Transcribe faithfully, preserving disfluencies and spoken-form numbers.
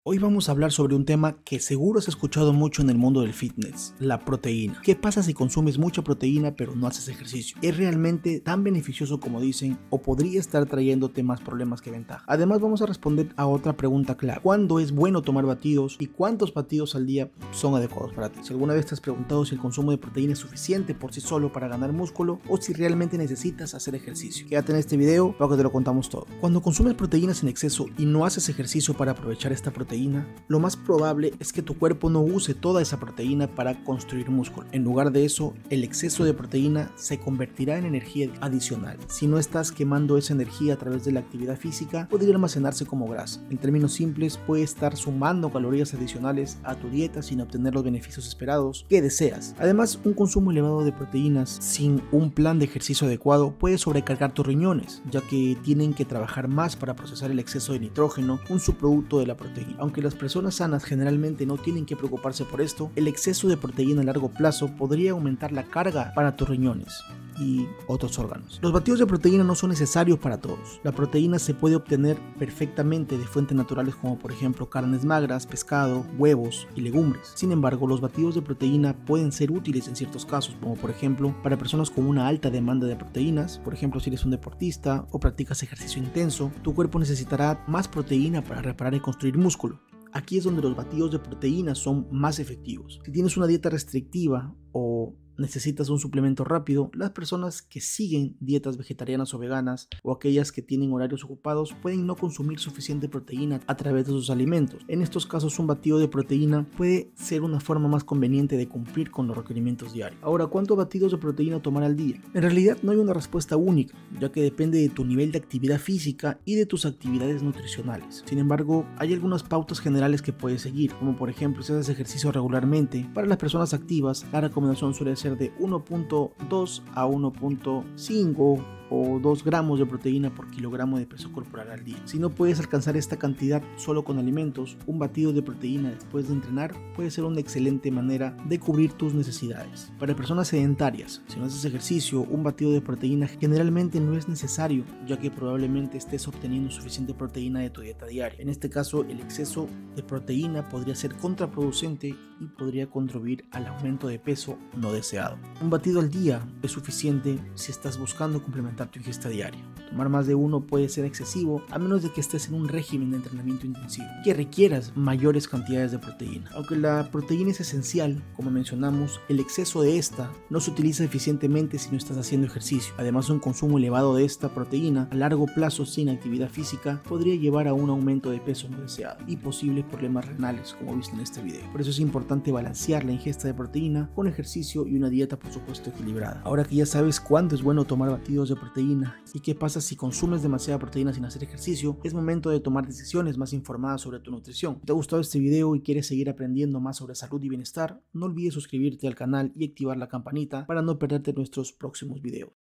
Hoy vamos a hablar sobre un tema que seguro has escuchado mucho en el mundo del fitness, la proteína. ¿Qué pasa si consumes mucha proteína pero no haces ejercicio? ¿Es realmente tan beneficioso como dicen o podría estar trayéndote más problemas que ventaja? Además vamos a responder a otra pregunta clave. ¿Cuándo es bueno tomar batidos y cuántos batidos al día son adecuados para ti? Si alguna vez te has preguntado si el consumo de proteína es suficiente por sí solo para ganar músculo o si realmente necesitas hacer ejercicio. Quédate en este video para que te lo contamos todo. Cuando consumes proteínas en exceso y no haces ejercicio para aprovechar esta proteína, lo más probable es que tu cuerpo no use toda esa proteína para construir músculo. En lugar de eso, el exceso de proteína se convertirá en energía adicional. Si no estás quemando esa energía a través de la actividad física, podría almacenarse como grasa. En términos simples, puede estar sumando calorías adicionales a tu dieta sin obtener los beneficios esperados que deseas. Además, un consumo elevado de proteínas sin un plan de ejercicio adecuado puede sobrecargar tus riñones, ya que tienen que trabajar más para procesar el exceso de nitrógeno, un subproducto de la proteína. Aunque las personas sanas generalmente no tienen que preocuparse por esto, el exceso de proteína a largo plazo podría aumentar la carga para tus riñones y otros órganos. Los batidos de proteína no son necesarios para todos. La proteína se puede obtener perfectamente de fuentes naturales como por ejemplo carnes magras, pescado, huevos y legumbres. Sin embargo, los batidos de proteína pueden ser útiles en ciertos casos, como por ejemplo para personas con una alta demanda de proteínas. Por ejemplo, si eres un deportista o practicas ejercicio intenso, tu cuerpo necesitará más proteína para reparar y construir músculo. Aquí es donde los batidos de proteína son más efectivos. Si tienes una dieta restrictiva o necesitas un suplemento rápido, las personas que siguen dietas vegetarianas o veganas o aquellas que tienen horarios ocupados pueden no consumir suficiente proteína a través de sus alimentos. En estos casos, un batido de proteína puede ser una forma más conveniente de cumplir con los requerimientos diarios. Ahora, ¿cuántos batidos de proteína tomar al día? En realidad no hay una respuesta única, ya que depende de tu nivel de actividad física y de tus actividades nutricionales. Sin embargo, hay algunas pautas generales que puedes seguir, como por ejemplo si haces ejercicio regularmente. Para las personas activas, la recomendación suele ser de uno punto dos a uno punto cinco o dos gramos de proteína por kilogramo de peso corporal al día. Si no puedes alcanzar esta cantidad solo con alimentos, un batido de proteína después de entrenar puede ser una excelente manera de cubrir tus necesidades. Para personas sedentarias, si no haces ejercicio, un batido de proteína generalmente no es necesario, ya que probablemente estés obteniendo suficiente proteína de tu dieta diaria. En este caso, el exceso de proteína podría ser contraproducente y podría contribuir al aumento de peso no deseado. Un batido al día es suficiente si estás buscando complementar tu ingesta diaria. Tomar más de uno puede ser excesivo a menos de que estés en un régimen de entrenamiento intensivo que requieras mayores cantidades de proteína. Aunque la proteína es esencial, como mencionamos, el exceso de esta no se utiliza eficientemente si no estás haciendo ejercicio. Además, un consumo elevado de esta proteína a largo plazo sin actividad física podría llevar a un aumento de peso no deseado y posibles problemas renales, como viste en este video. Por eso es importante balancear la ingesta de proteína con ejercicio y una dieta por supuesto equilibrada. Ahora que ya sabes cuándo es bueno tomar batidos de proteína proteína y qué pasa si consumes demasiada proteína sin hacer ejercicio, es momento de tomar decisiones más informadas sobre tu nutrición. Si te ha gustado este video y quieres seguir aprendiendo más sobre salud y bienestar, no olvides suscribirte al canal y activar la campanita para no perderte nuestros próximos videos.